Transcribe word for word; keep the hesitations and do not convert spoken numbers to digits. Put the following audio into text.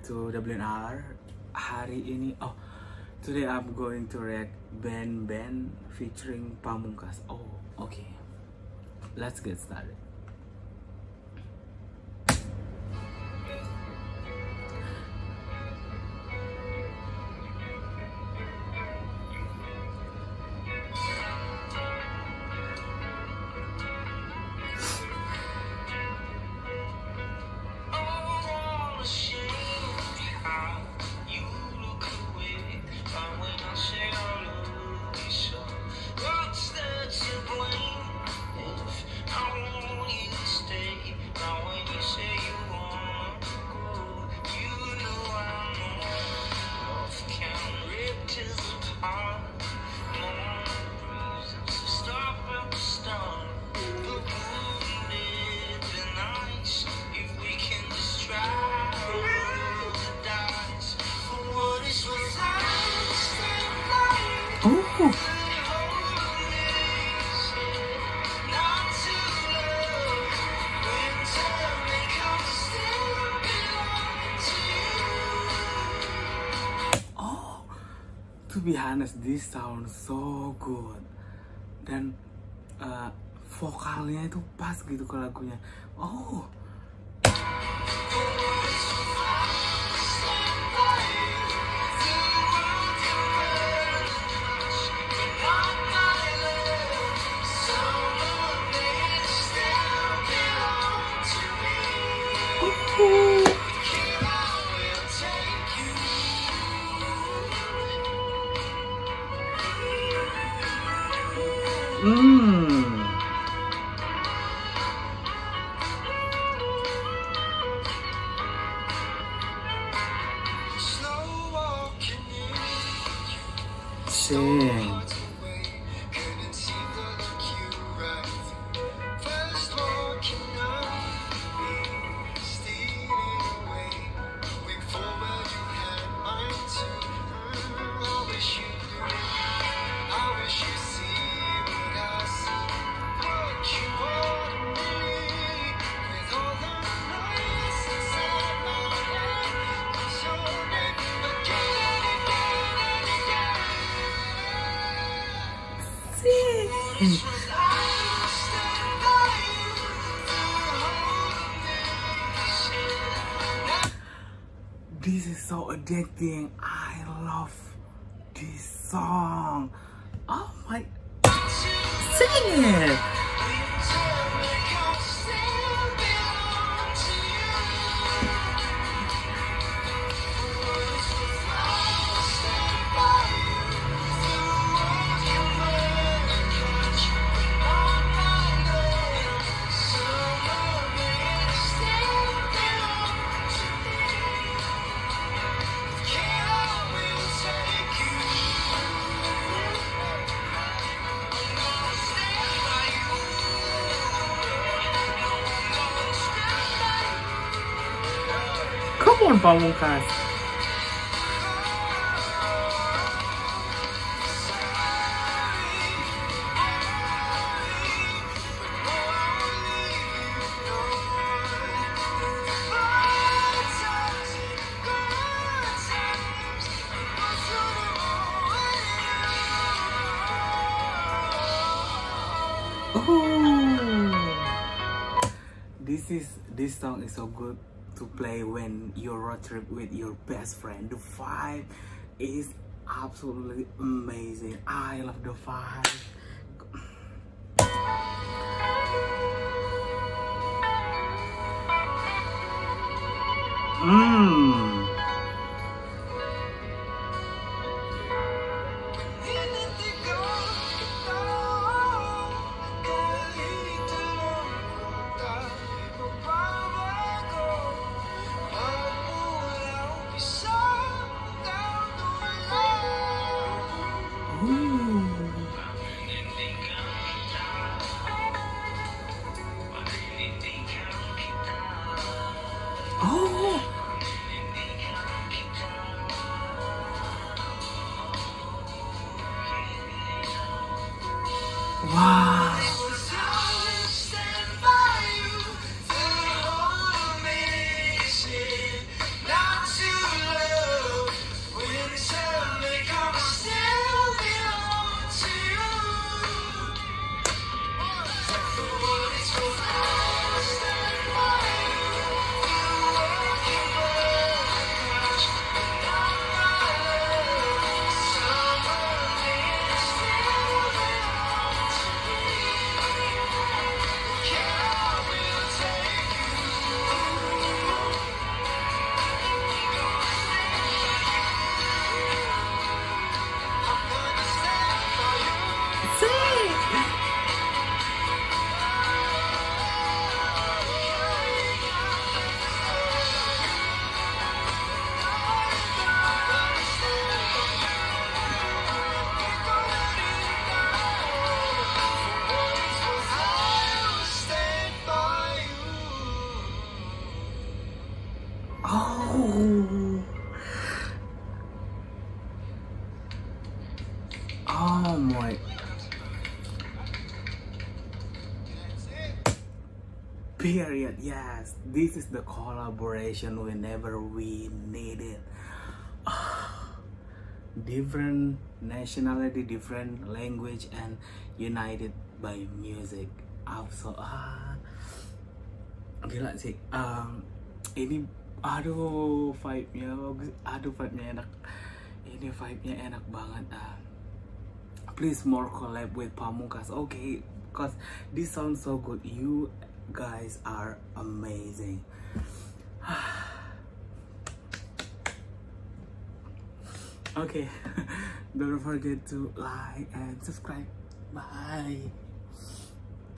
to W N R. Hari ini, oh, today I'm going to react band band featuring Pamungkas. Oh, okay. Let's get started. Oh. Oh, to be honest, this sounds so good. Dan uh, vokalnya itu pas gitu ke lagunya. Oh. Hmm. Sing. This is so addicting. I love this song. Oh my, sing it. Come on, Pamungkas. Oh, this is this song is so good to play when you're road trip with your best friend. The vibe is absolutely amazing. I love the vibe. Mmm. Oh. Wow. Not to Oh my. Period. Yes, this is the collaboration whenever we need it. Different nationality, different language, and united by music. Also, ah, gila sih. Um, ini, aduh, vibe-nya bagus. Aduh, vibe-nya enak. Ini vibe-nya enak banget. Ah, please more collab with Pamungkas. Okay, cause this sounds so good. You guys are amazing. Okay, don't forget to like and subscribe. Bye.